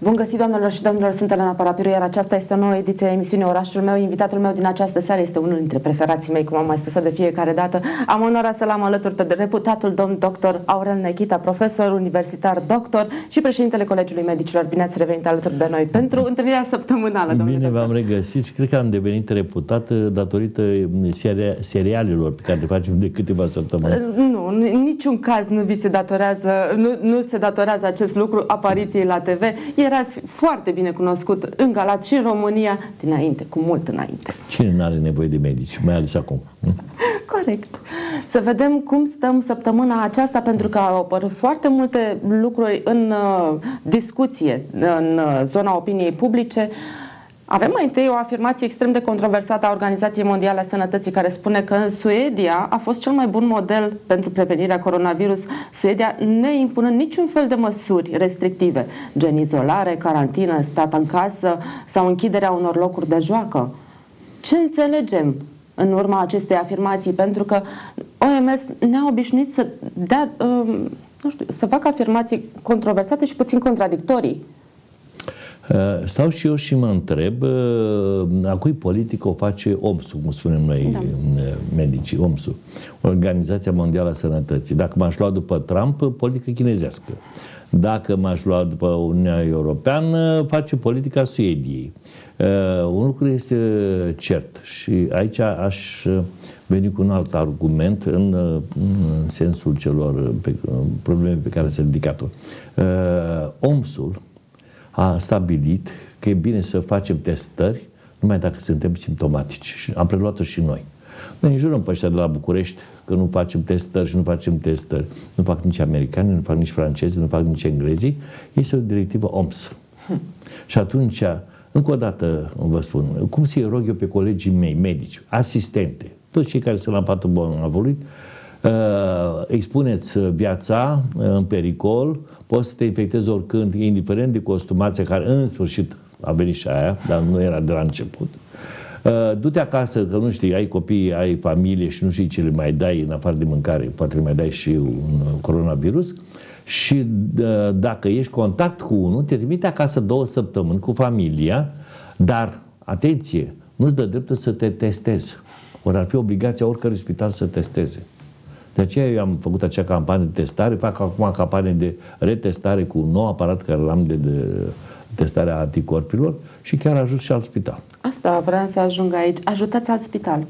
Bun găsit, doamnelor și domnilor, sunt Elena Parapiru, iar aceasta este o nouă ediție a emisiunii Orașul meu. Invitatul meu din această seară este unul dintre preferații mei, cum am mai spus de fiecare dată. Am onoarea să l-am alături pe reputatul domn doctor Aurel Nechita, profesor universitar, doctor și președintele Colegiului Medicilor. Bine ați revenit alături de noi pentru întâlnirea săptămânală, domnule. Bine v-am regăsit și cred că am devenit reputat datorită serialelor pe care le facem de câteva săptămâni. Nu, în niciun caz nu vi se datorează, nu se datorează acest lucru apariției la TV. Erați foarte bine cunoscut în Galați și în România dinainte, cu mult înainte. Cine nu are nevoie de medici, mai ales acum? Corect. Să vedem cum stăm săptămâna aceasta, pentru că au apărut foarte multe lucruri în discuție în zona opiniei publice. Avem mai întâi o afirmație extrem de controversată a Organizației Mondiale a Sănătății, care spune că în Suedia a fost cel mai bun model pentru prevenirea coronavirus, Suedia neimpunând niciun fel de măsuri restrictive, gen izolare, carantină, stat în casă sau închiderea unor locuri de joacă. Ce înțelegem în urma acestei afirmații? Pentru că OMS ne-a obișnuit să dea, să facă afirmații controversate și puțin contradictorii. Stau și eu și mă întreb a cui politică o face OMS-ul, cum spunem noi, da, medicii, OMS-ul, Organizația Mondială a Sănătății. Dacă m-aș lua după Trump, politică chinezească. Dacă m-aș lua după Uniunea Europeană, face politica Suediei. Un lucru este cert și aici aș veni cu un alt argument în sensul celor probleme pe care s-a ridicat-o. OMS-ul a stabilit că e bine să facem testări numai dacă suntem simptomatici. Și am preluat-o și noi. Noi înjurăm pe ăștia de la București că nu facem testări și nu facem testări. Nu fac nici americani, nu fac nici francezi, nu fac nici englezii. Este o directivă OMS. Și atunci, încă o dată vă spun, cum să-i rog eu pe colegii mei, medici, asistente, toți cei care sunt la patul bolnavului, expuneți viața în pericol, poți să te infectezi oricând, indiferent de costumația care în sfârșit a venit și aia, dar nu era de la început. Du-te acasă, că nu știi, ai copii, ai familie și nu știi ce le mai dai în afară de mâncare, poate le mai dai și un coronavirus, și dacă ești contact cu unul, te trimite acasă 2 săptămâni cu familia, dar, atenție, nu-ți dă dreptul să te testezi. Ori ar fi obligația oricărui spital să testeze. De aceea eu am făcut acea campanie de testare, fac acum campanie de retestare cu un nou aparat care l-am de testare a anticorpilor și chiar ajut și alt spital. Asta vreau să ajung aici. Ajutați alt spital.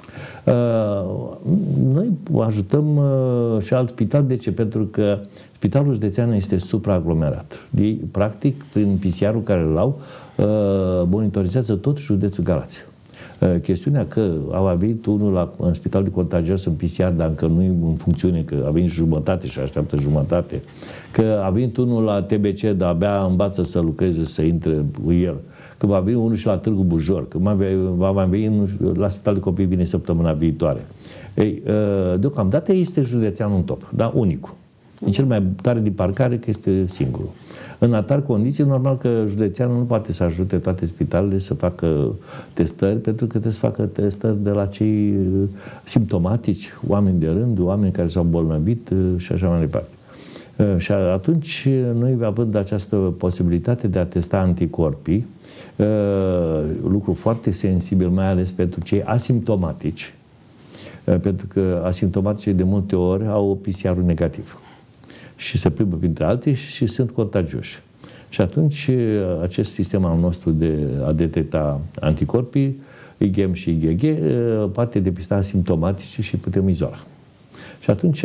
Noi ajutăm și alt spital. De ce? Pentru că Spitalul Județean este supraaglomerat. Ei, practic, prin PCR-ul care îl au, monitorizează tot județul Galați. Chestiunea că a venit unul în spital de contagios în PCR, dar încă nu e în funcțiune, că a venit jumătate și așteaptă jumătate, că a venit unul la TBC, dar abia învață să lucreze, să intre el, că va veni unul și la Târgu Bujor, că va mai veni la Spital de Copii, vine săptămâna viitoare. Ei, deocamdată este județeanul în top, da? Unicul. E cel mai tare din parcare, că este singurul. În atare condiții, normal că județeanul nu poate să ajute toate spitalele să facă testări, pentru că trebuie să facă testări de la cei simptomatici, oameni de rând, oameni care s-au îmbolnăvit și așa mai departe. Și atunci, noi având această posibilitate de a testa anticorpii, lucru foarte sensibil, mai ales pentru cei asimptomatici, pentru că asimptomaticii de multe ori au PCR-ul negativ și se plimbă printre alții și sunt contagioși. Și atunci acest sistem al nostru de a detecta anticorpii, IgM și IgG, poate depista asimptomatici și putem izola. Și atunci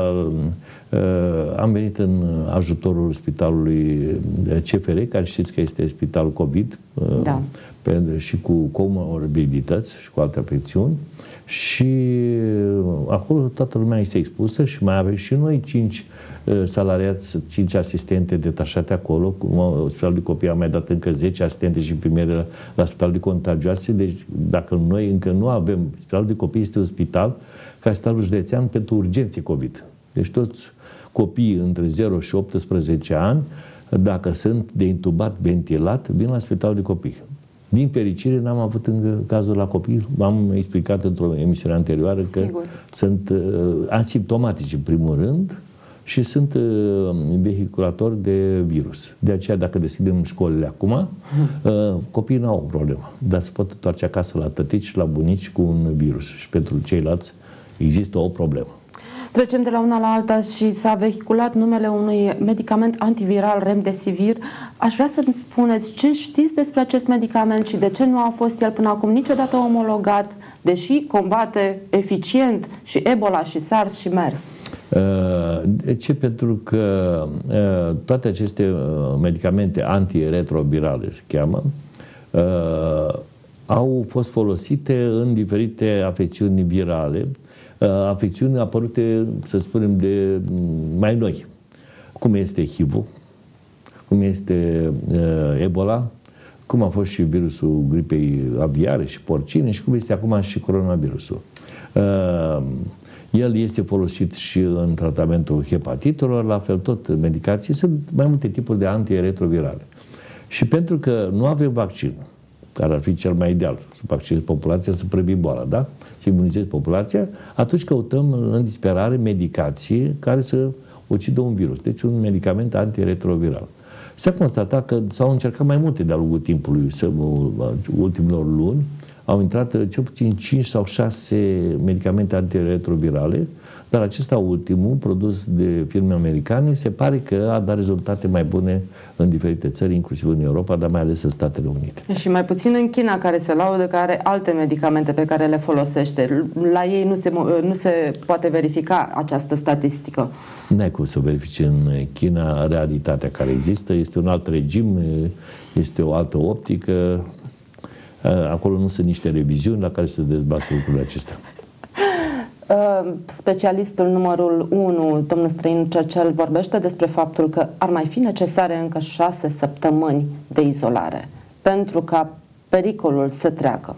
am venit în ajutorul spitalului CFR, care știți că este spitalul COVID, da, și cu comorbidități și cu alte afecțiuni. Și acolo toată lumea este expusă și mai avem și noi 5 salariați, 5 asistente detașate acolo. Spitalul de Copii a mai dat încă 10 asistente și primere la Spitalul de Contagioase. Deci dacă noi încă nu avem, Spitalul de Copii este un spital ca Spitalul Județean pentru urgențe COVID. Deci toți copiii între 0 și 18 ani, dacă sunt de intubat, ventilat, vin la Spitalul de Copii. Din fericire, n-am avut încă cazul la copii. V-am explicat într-o emisiune anterioară că sunt asimptomatici, în primul rând, și sunt vehiculatori de virus. De aceea, dacă deschidem școlile acum, copiii nu au o problemă, dar se pot întoarce acasă la tătici și la bunici cu un virus. Și pentru ceilalți există o problemă. Trecem de la una la alta și s-a vehiculat numele unui medicament antiviral, Remdesivir. Aș vrea să-mi spuneți ce știți despre acest medicament și de ce nu a fost el până acum niciodată omologat, deși combate eficient și Ebola și SARS și MERS. De ce? Pentru că toate aceste medicamente antiretrovirale, se cheamă, au fost folosite în diferite afecțiuni virale, afecțiuni apărute, să spunem, de mai noi, cum este HIV-ul, cum este Ebola, cum a fost și virusul gripei aviare și porcine și cum este acum și coronavirusul. El este folosit și în tratamentul hepatitelor, la fel tot medicații, sunt mai multe tipuri de antiretrovirale. Și pentru că nu avem vaccin, care ar fi cel mai ideal, să vaccinezi populația, să previi boala, da? Să imunizezi populația, atunci căutăm în disperare medicație care să ucidă un virus. Deci un medicament antiretroviral. S-a constatat că s-au încercat mai multe de-a lungul timpului, ultimilor luni, au intrat cel puțin 5 sau 6 medicamente antiretrovirale, dar acesta ultimul, produs de firme americane, se pare că a dat rezultate mai bune în diferite țări, inclusiv în Europa, dar mai ales în Statele Unite. Și mai puțin în China, care se laudă că are alte medicamente pe care le folosește. La ei nu se poate verifica această statistică. N-ai cum să verifici în China realitatea care există. Este un alt regim, este o altă optică. Acolo nu sunt niște reviziuni la care se dezbat lucrurile acestea. Specialistul numărul 1, domnul Străin Cercel, vorbește despre faptul că ar mai fi necesare încă 6 săptămâni de izolare pentru ca pericolul să treacă.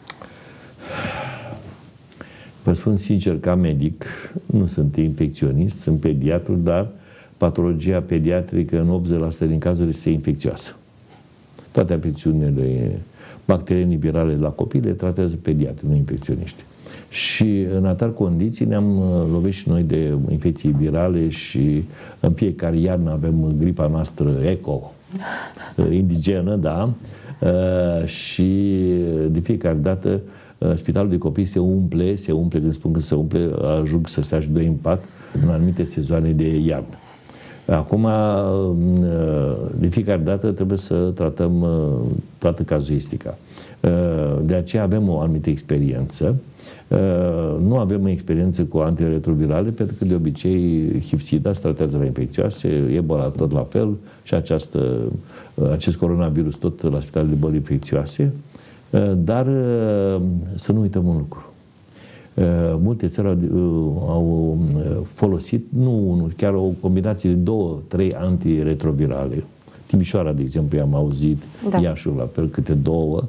Vă spun sincer, ca medic, nu sunt infecționist, sunt pediatru, dar patologia pediatrică în 80% din cazuri este infecțioasă. Toate afecțiunile bacteriene virale la copii le tratează pediatri, nu infecționiști. Și în atare condiții ne-am lovit și noi de infecții virale și în fiecare iarnă avem gripa noastră eco, indigenă, da, și de fiecare dată spitalul de copii se umple, când spun că se umple, ajung să stea și 2 în pat în anumite sezoane de iarnă. Acum, de fiecare dată trebuie să tratăm toată cazuistica. De aceea avem o anumită experiență. Nu avem experiență cu antiretrovirale, pentru că de obicei Hepsida se tratează la infecțioase, Ebola tot la fel și acest coronavirus tot la spitalele de boli infecțioase. Dar să nu uităm un lucru. Multe țări au folosit, nu unul, chiar o combinație de 2-3 antiretrovirale. Timișoara, de exemplu, am auzit, da. Iașul la fel, câte 2,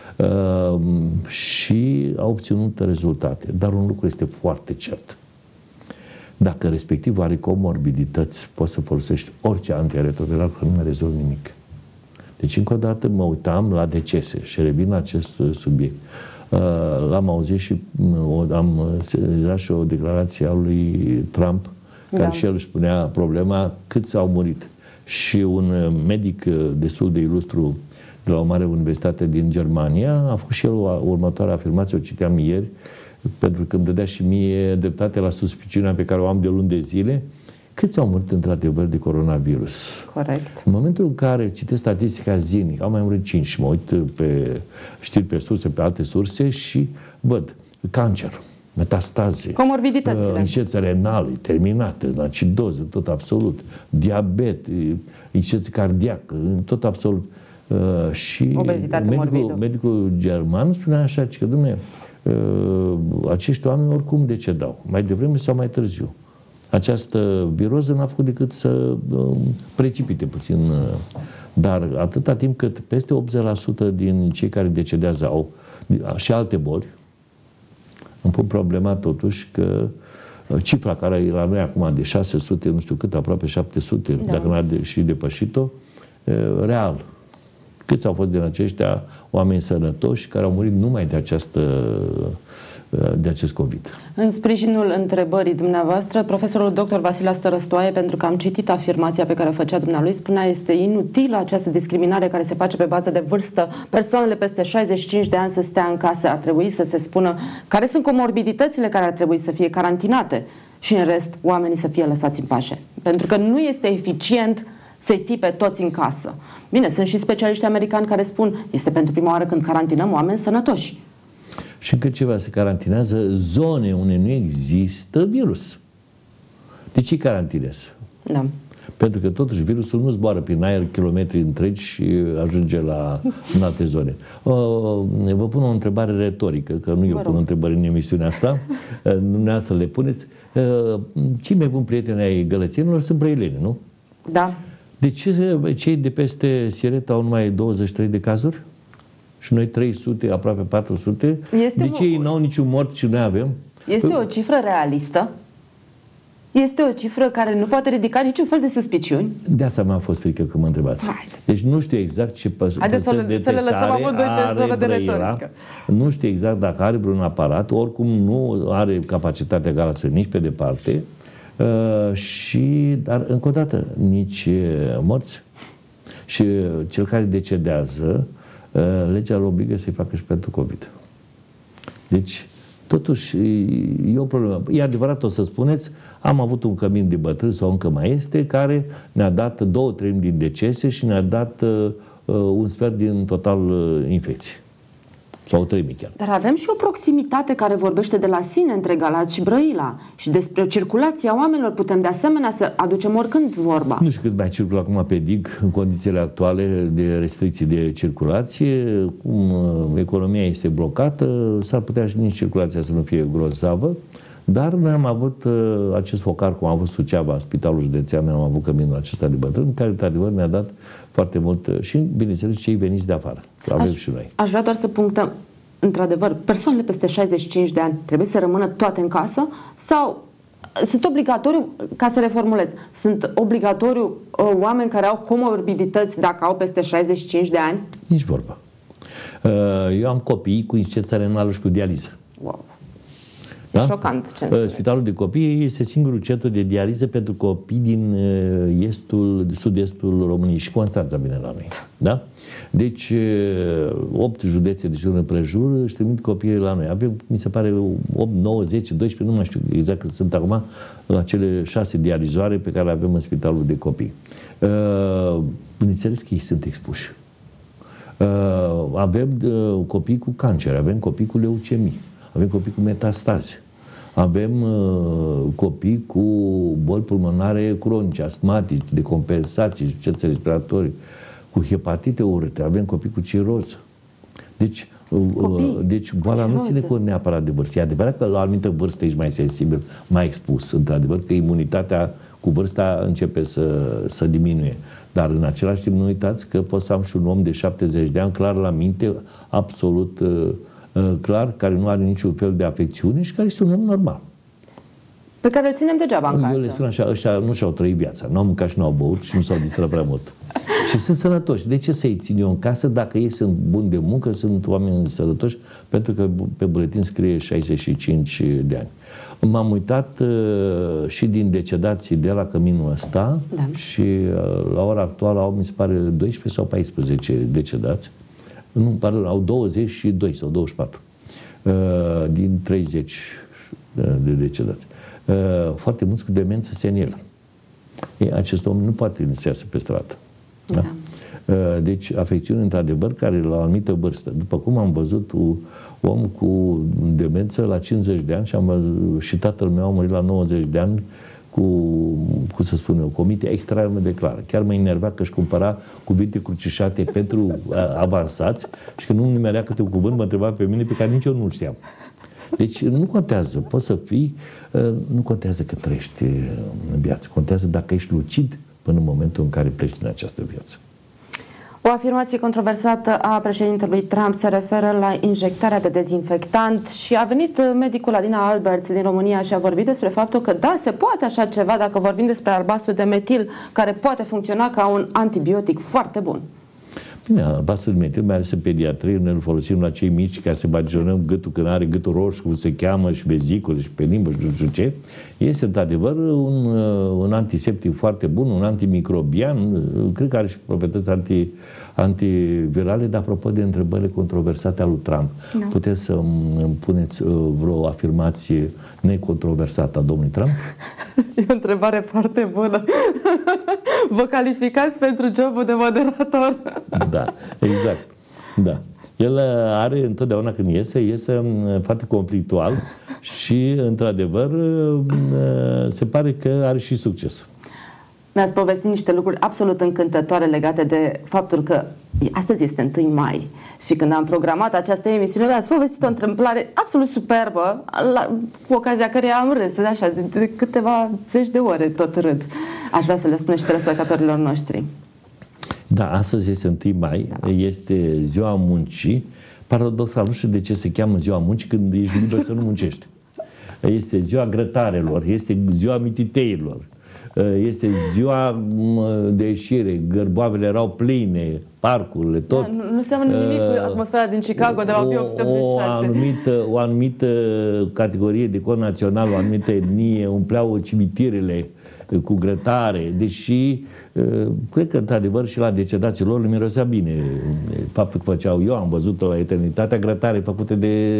și au obținut rezultate. Dar un lucru este foarte cert. Dacă respectiv are comorbidități, poți să folosești orice antiretroviral, că nu rezolvi nimic. Deci, încă o dată, mă uitam la decese și revin la acest subiect. L-am auzit și era și o declarație a lui Trump, care și el își spunea problema cât s-au murit. Și un medic destul de ilustru de la o mare universitate din Germania a făcut și el următoarea afirmație, o citeam ieri, pentru că îmi dădea și mie dreptate la suspiciunea pe care o am de luni de zile. Câți au murit într-adevăr de coronavirus? Corect. În momentul în care citesc statistica zilnic, au mai murit 5 și mă uit pe știri, pe surse, pe alte surse și văd cancer, metastaze, comorbiditățile, insuficiență renală terminată, acidoză, tot absolut, diabet, insuficiență cardiacă, tot absolut. Și medicul german spunea așa, că dumne, acești oameni oricum decedau, mai devreme sau mai târziu. Această viroză n-a făcut decât să precipite puțin. Dar atâta timp cât peste 80% din cei care decedează au și alte boli, îmi pun problema totuși că cifra care e la noi acum de 600, nu știu cât, aproape 700, da. Dacă n-a și depășit-o, real. Câți au fost din aceștia oameni sănătoși care au murit numai de acest COVID. În sprijinul întrebării dumneavoastră, profesorul dr. Vasile Stărăstoaie, pentru că am citit afirmația pe care o făcea dumnealui, spunea: este inutilă această discriminare care se face pe bază de vârstă. Persoanele peste 65 de ani să stea în casă. Ar trebui să se spună care sunt comorbiditățile care ar trebui să fie carantinate și în rest oamenii să fie lăsați în pace. Pentru că nu este eficient să-i ții pe toți în casă. Bine, sunt și specialiști americani care spun este pentru prima oară când carantinăm oameni sănătoși. Și încă ceva, se carantinează zone unde nu există virus. De ce carantinez? Da. Pentru că totuși virusul nu zboară prin aer kilometri întregi și ajunge în alte zone. Vă pun o întrebare retorică, că nu eu pun întrebări în emisiunea asta, dumneavoastră le puneți. Cei mai buni prieteni ai gălățenilor sunt brăilenii, nu? Da. De ce cei de peste Siret au numai 23 de cazuri? Și noi 300, aproape 400? De ce ei n-au niciun mort și noi avem? Este o cifră realistă. Este o cifră care nu poate ridica niciun fel de suspiciuni. De asta mi-a fost frică când mă întrebați. Deci nu știu exact ce păstări de testare are Brăila. Nu știu exact dacă are vreun aparat. Oricum nu are capacitatea Galați nici pe departe. Dar încă o dată, nici morți. Și cel care decedează, legea îl obligă să-i facă și pentru COVID. Deci, totuși, e o problemă. E adevărat, o să spuneți, am avut un cămin de bătrâni, sau încă mai este, care ne-a dat 2/3 din decese și ne-a dat un sfert din total infecții. Sau 3.000 chiar. Dar avem și o proximitate care vorbește de la sine între Galați și Brăila. Și despre o circulație a oamenilor putem de asemenea să aducem oricând vorba. Nu știu cât mai circulă acum pe dig în condițiile actuale de restricții de circulație. Cum economia este blocată, s-ar putea și nici circulația să nu fie grozavă. Dar noi am avut acest focar, cum am avut Suceava, Spitalul Județean, am avut căminul acesta de bătrân, care, într-adevăr, ne-a dat foarte mult și, bineînțeles, cei veniți de afară. Avem și noi. Aș vrea doar să punctăm, într-adevăr, persoanele peste 65 de ani trebuie să rămână toate în casă sau sunt obligatoriu, ca să reformulez, sunt obligatoriu oameni care au comorbidități dacă au peste 65 de ani? Nici vorba. Eu am copii cu insuficiență renală și cu dializă. Wow. Da? E șocant. Spitalul de copii este singurul centru de dializă pentru copii din sud-estul României și Constanța vine la noi. Da? Deci 8 județe de jur împrejur își trimit copiii la noi. Avem, mi se pare, 8, 9, 10, 12, nu mai știu exact cât sunt acum, la cele 6 dializoare pe care le avem în Spitalul de Copii. Înțeles că ei sunt expuși. Avem copii cu cancer, avem copii cu leucemii, avem copii cu metastaze, avem copii cu boli pulmonare cronice, asmatici, decompensații, insuficiențe respiratorii, cu hepatite urâte, avem copii cu ciroză. Deci boala nu ține cont neapărat de vârstă. E adevărat că la o anumită vârstă ești mai sensibil, mai expus. Într-adevăr că imunitatea cu vârsta începe să diminuie. Dar în același timp nu uitați că pot să am și un om de 70 de ani clar la minte, absolut clar, care nu are niciun fel de afecțiune și care este un om normal. Pe care îl ținem degeaba în casă. Eu le spun așa, ăștia nu și-au trăit viața, n-au mâncat și n-au băut și nu s-au distrat prea mult. Și sunt sănătoși. De ce să-i țin eu în casă dacă ei sunt buni de muncă, sunt oameni sănătoși? Pentru că pe buletin scrie 65 de ani. M-am uitat și din decedații de la căminul ăsta și la ora actuală au, mi se pare, 12 sau 14 decedați. Nu, pardon, au 22 sau 24 din 30 de decedați. Foarte mulți cu demență senilă. Acest om nu poate să iasă pe stradă. Da? Deci, afecțiuni, într-adevăr, care la o anumită vârstă. După cum am văzut un om cu demență la 50 de ani și tatăl meu a murit la 90 de ani cum să spun eu, cu o minte extrem de clară. Chiar mă enerva că își cumpăra cuvinte crucișate pentru avansați și că nu nimerea câte un cuvânt, mă întreba pe mine pe care nici eu nu-l știam. Deci nu contează, poți să fii, nu contează că trăiești în viață, contează dacă ești lucid până în momentul în care pleci din această viață. O afirmație controversată a președintelui Trump se referă la injectarea de dezinfectant și a venit medicul Adina Alberts din România și a vorbit despre faptul că da, se poate așa ceva dacă vorbim despre albastru de metil, care poate funcționa ca un antibiotic foarte bun. Albastru de metil, mai ales în pediatrie, noi îl folosim la cei mici ca să bagionăm gâtul când are gâtul roșu, cum se cheamă, și vesicule, și pe limbă, și nu știu ce. Este, într-adevăr, un antiseptic foarte bun, un antimicrobian, cred că are și proprietăți antivirale, dar apropo de întrebările controversate al lui Trump, puteți să îmi puneți vreo afirmație necontroversată a domnului Trump? E o întrebare foarte bună. Vă calificați pentru jobul de moderator? Da, exact. Da. El are întotdeauna când iese foarte conflictual și, într-adevăr, se pare că are și succes. Mi-ați povestit niște lucruri absolut încântătoare legate de faptul că astăzi este 1 mai și când am programat această emisiune mi-ați povestit o întâmplare absolut superbă cu ocazia căreia am râs așa, de câteva zeci de ore tot râd. Aș vrea să le spun și telespectatorilor noștri. Da, astăzi este 1 mai, este ziua muncii. Paradoxal, nu știu de ce se cheamă ziua muncii când ești liber să nu muncești. Este ziua grătarelor, este ziua mititeilor, este ziua de ieșire, gărboavele erau pline, parcurile, tot. Da, nu seamănă nimic cu atmosfera din Chicago de la 1886. O anumită categorie de cod național, o anumită etnie umpleau cimitirele cu grătare, deși cred că, într-adevăr, și la decedații lor le mirosea bine faptul că făceau. Eu am văzut la Eternitatea grătare făcute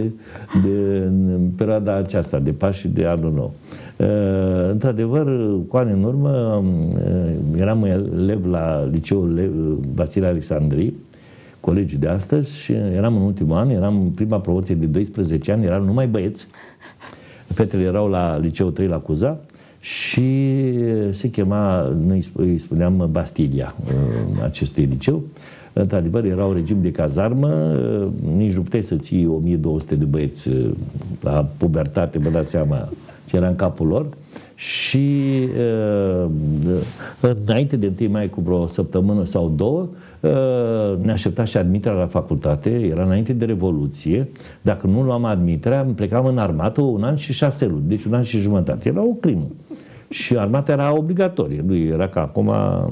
în perioada aceasta, de Paști și de Anul Nou. Într-adevăr, cu ani în urmă, eram elev la liceul Vasile Alexandrii, colegii de astăzi, și eram în ultimul an, eram în prima promoție de 12 ani, erau numai băieți. Fetele erau la liceul 3 la Cuza și se chema, noi îi spuneam Bastilia acestui liceu. Într-adevăr, era un regim de cazarmă, nici nu puteai să ții 1200 de băieți la pubertate, vă dați seama ce era în capul lor. Și înainte de 1 mai, cu vreo săptămână sau două, ne aștepta și admiterea la facultate, era înainte de Revoluție. Dacă nu luam admiterea, plecam în armată 1 an și 6 luni, deci 1 an și jumătate. Era o crimă. Și armata era obligatorie, nu era ca acum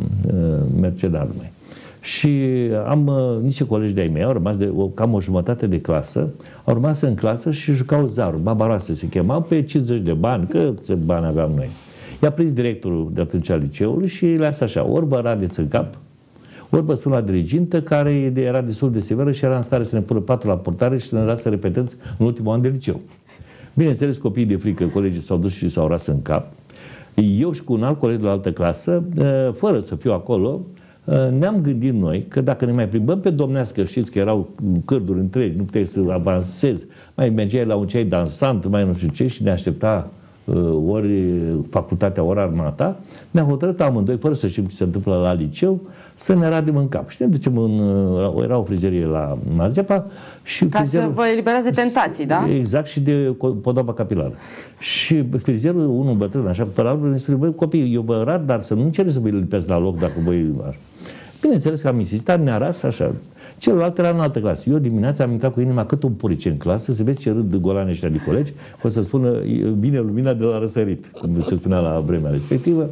mercenar numai. Și am niște colegi de-ai mei, au rămas cam o jumătate de clasă, au rămas în clasă și jucau zarul, babaroase se chemau, pe 50 de bani, câți bani aveam noi. I-a prins directorul de atunci al liceului și le-a zis așa, ori vă radeți în cap, ori vă spun la dirigintă, care era destul de severă și era în stare să ne pună patul la purtare și să ne lasă repetenți în ultimul an de liceu. Bineînțeles, copiii de frică, colegii s-au dus și s-au ras în cap. Eu și cu un alt coleg de la altă clasă, fără să fiu acolo, ne-am gândit noi că dacă ne mai plimbăm pe domnească, știți că erau cârduri întregi, nu puteai să avansezi, mai mergeai la un ceai dansant, mai nu știu ce, și ne aștepta ori facultatea, ori armata, ne-a hotărât amândoi, fără să știm ce se întâmplă la liceu, să ne radem în cap. Și ne ducem era o frizerie la Mazepa și ca să vă eliberați de tentații, da? Exact, și de podoaba capilară. Și frizerul, unul bătrân, așa, pe la ne spune, băi, copii, eu vă rad, dar să nu încereți să vă lipeți la loc dacă voi... Bineînțeles că am insistat, ne-a ras așa. Celălalt era în altă clasă. Eu dimineața am intrat cu inima cât un purice în clasă, să vezi ce râd golanii ăștia de colegi, o să spună, vine lumina de la răsărit, cum se spunea la vremea respectivă.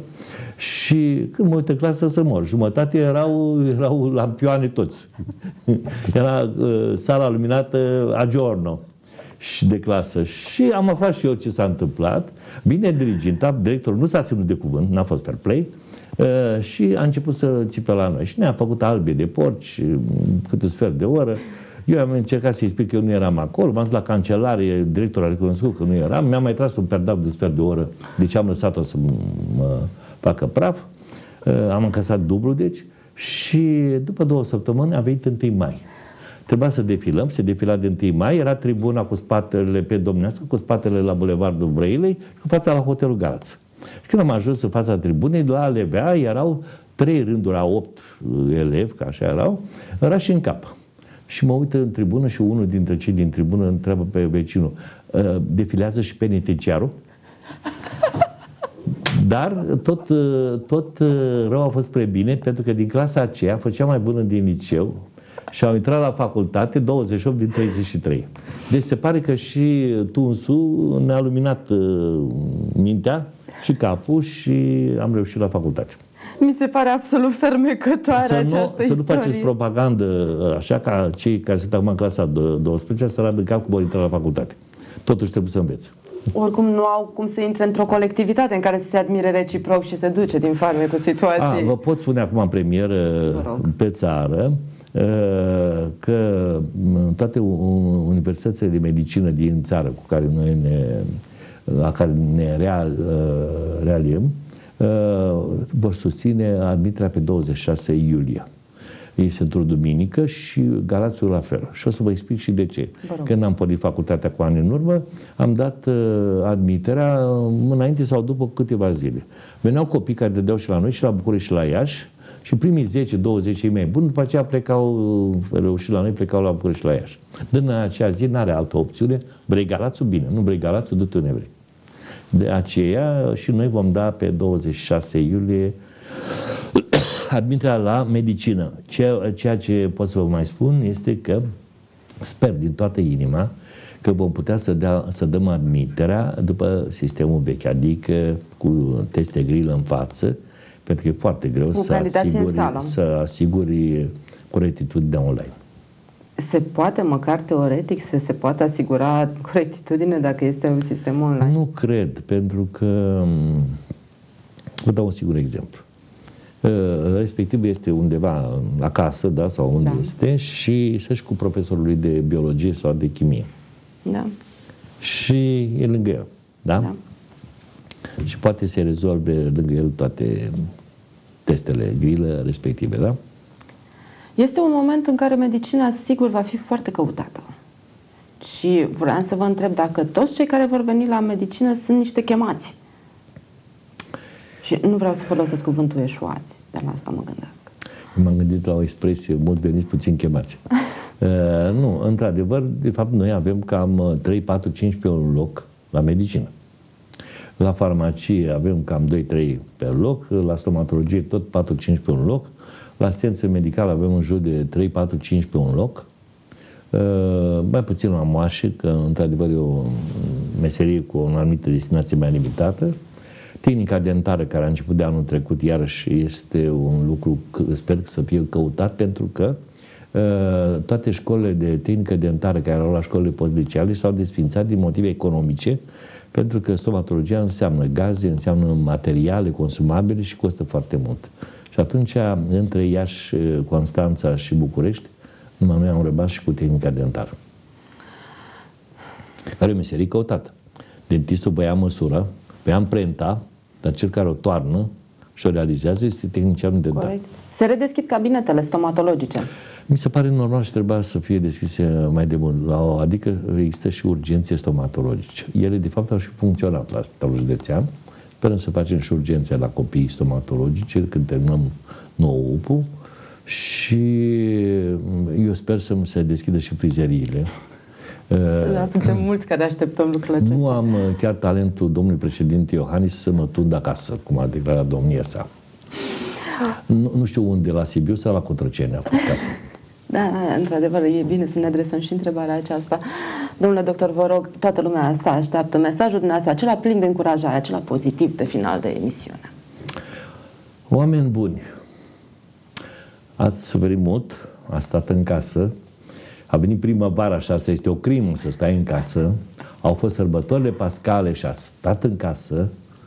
Și când mă uit în clasă să mor, jumătate erau lampioane toți. Era sala luminată a giorno și de clasă. Și am aflat și eu ce s-a întâmplat. Bine diriginta, directorul nu s-a ținut de cuvânt, n-a fost fair play, și a început să țipe la noi. Și ne-a făcut albe de porci, cât un sfert de oră. Eu am încercat să-i explic că eu nu eram acolo, m-am zis la cancelarie, directorul a recunoscut că nu eram, mi-a mai tras un perdav de sfert de oră, deci am lăsat-o să mă facă praf. Am încasat dublu, deci, și după 2 săptămâni a venit 1 mai. Trebuia să defilăm, se defila de 1 mai, era tribuna cu spatele pe domnească, cu spatele la Bulevardul Brăilei și cu fața la Hotelul Galați. Și când am ajuns în fața tribunei, la alevea erau 3 rânduri a 8 elevi, ca așa erau, rași în cap. Și mă uit în tribună și unul dintre cei din tribună întreabă pe vecinul, defilează și penitenciarul? Dar tot rău a fost spre bine, pentru că din clasa aceea făcea mai bună din liceu și au intrat la facultate 28 din 33. Deci se pare că și tunsul ne-a luminat mintea și capul și am reușit la facultate. Mi se pare absolut fermecătoare această Să nu istorie. faceți propagandă așa ca cei care sunt acum în clasa 12 să radă cap cum vor intra la facultate. Totuși trebuie să înveți. Oricum nu au cum să intre într-o colectivitate în care să se admire reciproc și se duce din farme cu situații. Vă pot spune acum în premieră pe țară că toate universitățile de medicină din țară cu care noi la care ne realiem vor susține admiterea pe 26 iulie. Este într-o duminică și Galațiul la fel. Și o să vă explic și de ce. Când am pornit facultatea cu ani în urmă, am dat admiterea înainte sau după câteva zile. Veneau copii care dădeau și la noi, și la București, și la Iași, și primii 10-20 cei mai buni, după aceea reușit la noi, plecau la București și la Iași. Dând în acea zi, n-are altă opțiune, vrei Galațiul, bine, nu vrei Galațiul, du-te unde vrei. De aceea și noi vom da pe 26 iulie admiterea la medicină. Ceea ce pot să vă mai spun este că sper din toată inima că vom putea să dăm admiterea după sistemul vechi, cu teste grilă în față, pentru că e foarte greu să asiguri corectitudinea online. Se poate, măcar teoretic, să se poate asigura corectitudine dacă este un sistem online? Nu cred, pentru că vă dau un sigur exemplu. Respectivul este undeva acasă, da, sau unde este, și să-și cu profesorul lui de biologie sau de chimie. Da. Și e lângă el, da? Și poate să rezolve lângă el toate testele grilă respective, da? Este un moment în care medicina, sigur, va fi foarte căutată. Și vreau să vă întreb dacă toți cei care vor veni la medicină sunt niște chemați. Și nu vreau să folosesc cuvântul eșuați, dar la asta mă gândesc. M-am gândit la o expresie, mulți veniți, puțin chemați. Nu, într-adevăr, de fapt, noi avem cam 3, 4, 5 pe un loc la medicină. La farmacie avem cam 2-3 pe loc, la stomatologie tot 4-5 pe un loc, la asistență medicală avem în jur de 3-4-5 pe un loc, mai puțin la moașe, că într-adevăr e o meserie cu o anumită destinație mai limitată. Tehnica dentară, care a început de anul trecut, iarăși este un lucru, sper să fie căutat, pentru că toate școlile de tehnică dentară care erau la școlile postliceale s-au desfințat din motive economice, pentru că stomatologia înseamnă gaze, înseamnă materiale consumabile și costă foarte mult. Și atunci, între Iași, Constanța și București, numai noi am rămas și cu tehnica dentară, care e o meserie căutată. Dentistul vă ia măsura, vă ia amprenta, dar cel care o toarnă și o realizează este tehnicianul dentar. Corect. Se redeschid cabinetele stomatologice. Mi se pare normal și trebuia să fie deschise mai de mult. Adică există și urgențe stomatologice. Ele, de fapt, au și funcționat la Spitalul Județean. Sperăm să facem și urgențe la copii stomatologice când terminăm nou UPU. Și eu sper să se deschidă și frizeriile. Da, suntem mulți care așteptăm lucrurile acestea. Nu am chiar talentul domnului președinte Iohannis să mă tund acasă, cum a declarat domnia sa. Nu știu unde, la Sibiu sau la Cotroceni a fost casă. Da, într-adevăr, e bine să ne adresăm și întrebarea aceasta. Domnule doctor, vă rog, toată lumea asta așteaptă mesajul dumneavoastră, acela plin de încurajare, acela pozitiv de final de emisiune. Oameni buni, ați suferit mult, ați stat în casă, a venit primăvara și asta este o crimă să stai în casă, au fost sărbătorile pascale și ați stat în casă,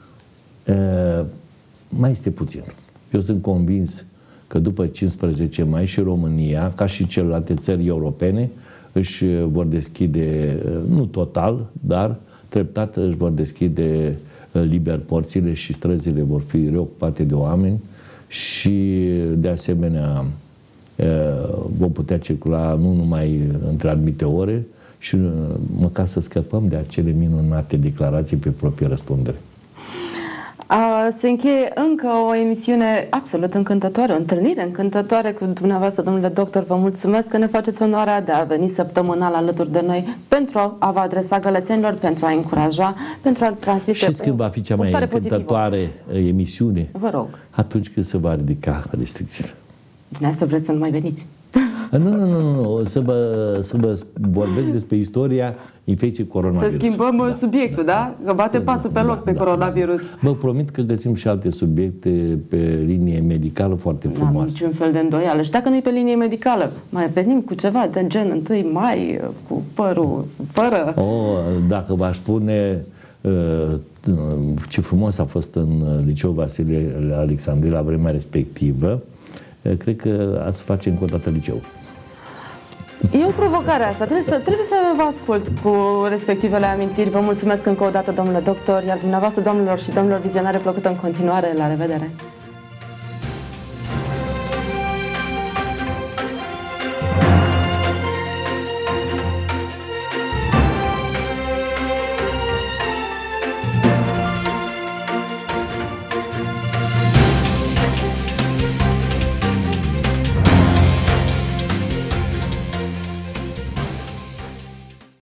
mai este puțin. Eu sunt convins că după 15 mai și România, ca și celelalte țări europene, își vor deschide, nu total, dar treptat își vor deschide liber porțile și străzile vor fi reocupate de oameni și, de asemenea, vom putea circula nu numai între anumite ore, și măcar să scăpăm de acele minunate declarații pe proprie răspundere. Se încheie încă o emisiune absolut încântătoare, o întâlnire încântătoare cu dumneavoastră, domnule doctor. Vă mulțumesc că ne faceți onoarea de a veni săptămânal alături de noi pentru a vă adresa gălățenilor, pentru a încuraja, pentru a transmite. Știți când va fi cea mai încântătoare emisiune? Vă rog. Atunci când se va ridica restricțiile. Dumneavoastră vreți să nu mai veniți? Nu. Să vă vorbesc despre istoria infecției coronavirus. Să schimbăm subiectul, da? Că bate pasul pe loc pe coronavirus. Vă promit că găsim și alte subiecte pe linie medicală foarte frumoase. Nu am niciun fel de îndoială. Și dacă nu e pe linie medicală, mai venim cu ceva de gen 1 mai, cu părul, fără... Dacă v-aș spune ce frumos a fost în Liceul Vasile Alexandrie la vremea respectivă, cred că ați face încă o dată liceu. E o provocare asta. Trebuie să vă ascult cu respectivele amintiri. Vă mulțumesc încă o dată, domnule doctor, iar dumneavoastră, domnilor și domnilor vizionare, plăcută în continuare. La revedere!